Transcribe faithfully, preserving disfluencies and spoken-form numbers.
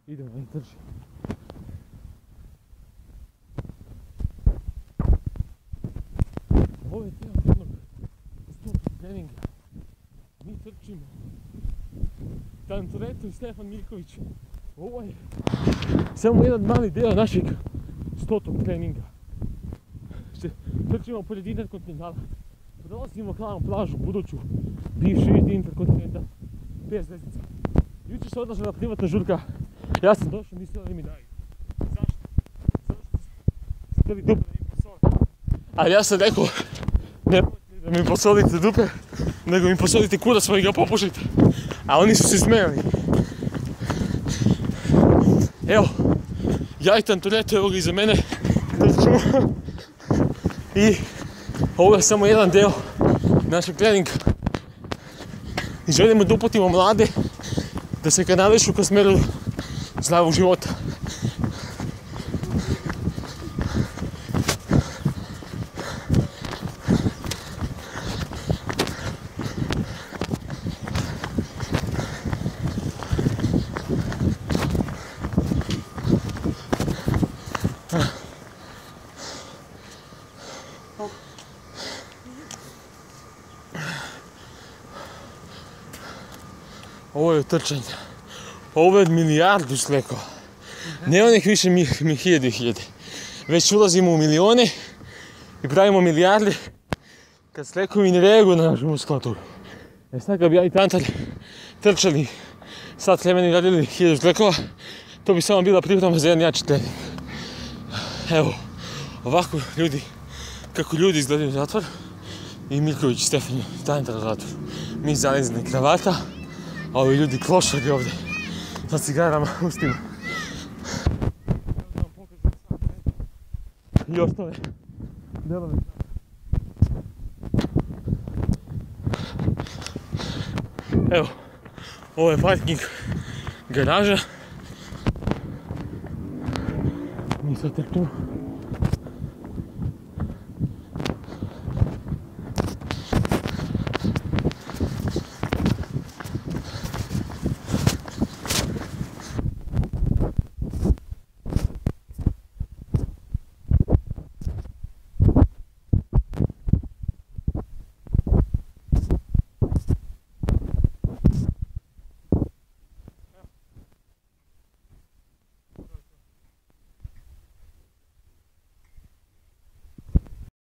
Idemo i trči. Ovo je tijelo jednog stop treninga. Mi trčimo. Tantoreto i Stefan Miljković. Ovo je samo jedan mali deo našeg stotog treninga. Trčimo pored Interkontinentala. Prolazimo Hlavnu plažu, buduću, bivši vid Interkontinental. Pet zvezdica. Jučer se odlažila privatna žurka. Ja sam došao, mislio da mi daju. Zašto? Zato što ste htjeli dupe da mi posolite. A ja sam rekao, ne da mi posolite dupe, nego mi posolite kurac pa mi ga popušite. A oni su se smijali. Evo, ja i Tantoreto, evo ga iza mene. I ovo je samo jedan deo našeg treninga. I želimo da uputimo mlade da se kanališu ka smeru zdravog života. Ovo je trčanje. Ovo je od milijardu slekova. Ne onih više mi, mi hiljade i hiljade. Već ulazimo u milione i pravimo milijarde kad slekovi ne reaguju na našu muskulaturu. E sad kad bi ja i Tantar trčali sat vremena i radili hiljadu slekova, to bi samo bila priprema za jedan jači trening. Evo, ovako ljudi, kako ljudi izgledaju zatvor i Miljković, Stefan, Tantar zatvor. Mi zalezne kravata, a ovi ljudi klošari ovdje sa cigarama u ustima. I ostale delove. Evo, ovo je parking garaža. Mi sad trčimo.